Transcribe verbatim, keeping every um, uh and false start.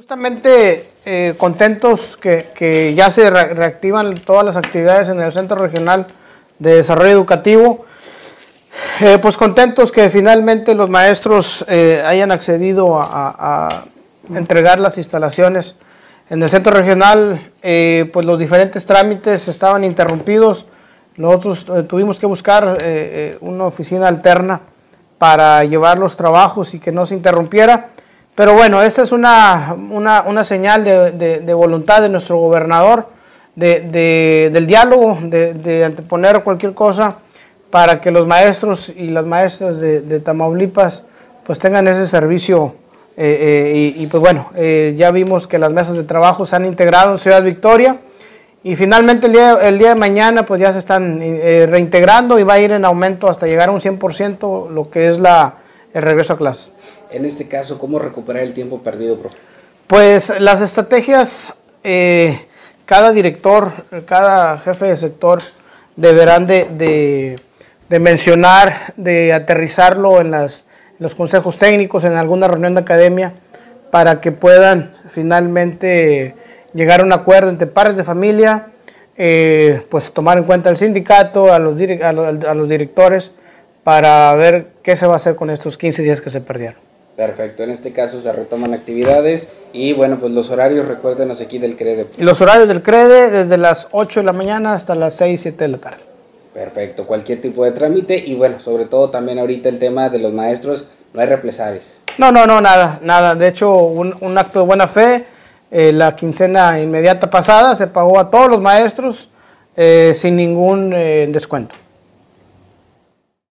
Justamente eh, contentos que, que ya se re reactivan todas las actividades en el Centro Regional de Desarrollo Educativo. Eh, pues contentos que finalmente los maestros eh, hayan accedido a, a, a entregar las instalaciones en el Centro Regional. Eh, pues los diferentes trámites estaban interrumpidos. Nosotros eh, tuvimos que buscar eh, una oficina alterna para llevar los trabajos y que no se interrumpiera. Pero bueno, esta es una, una, una señal de, de, de voluntad de nuestro gobernador, de, de, del diálogo, de, de anteponer cualquier cosa para que los maestros y las maestras de, de Tamaulipas pues tengan ese servicio. Eh, eh, y, y pues bueno, eh, ya vimos que las mesas de trabajo se han integrado en Ciudad Victoria y finalmente el día, el día de mañana pues ya se están eh, reintegrando y va a ir en aumento hasta llegar a un cien por ciento lo que es la, el regreso a clases. En este caso, ¿cómo recuperar el tiempo perdido, profe? Pues las estrategias, eh, cada director, cada jefe de sector deberán de, de, de mencionar, de aterrizarlo en, las, en los consejos técnicos, en alguna reunión de academia, para que puedan finalmente llegar a un acuerdo entre padres de familia, eh, pues tomar en cuenta al sindicato, a los, a los, a los directores, para ver qué se va a hacer con estos quince días que se perdieron. Perfecto, en este caso se retoman actividades y bueno, pues los horarios, recuérdenos aquí del CREDE. Y los horarios del CREDE desde las ocho de la mañana hasta las seis, siete de la tarde. Perfecto, cualquier tipo de trámite y bueno, sobre todo también ahorita el tema de los maestros, no hay represalias. No, no, no, nada, nada. De hecho, un, un acto de buena fe, eh, la quincena inmediata pasada se pagó a todos los maestros eh, sin ningún eh, descuento.